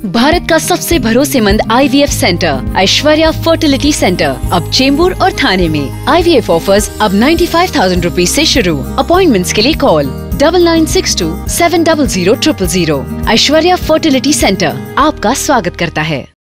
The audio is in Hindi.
भारत का सबसे भरोसेमंद IVF centre Aishwarya fertility centre अब चेंबूर और थाने में। IVF ऑफर्स अब 95,000 रुपीज से शुरू। अपॉइंटमेंट्स के लिए कॉल 9962 700 000। ऐश्वर्या फर्टिलिटी सेंटर आपका स्वागत करता है।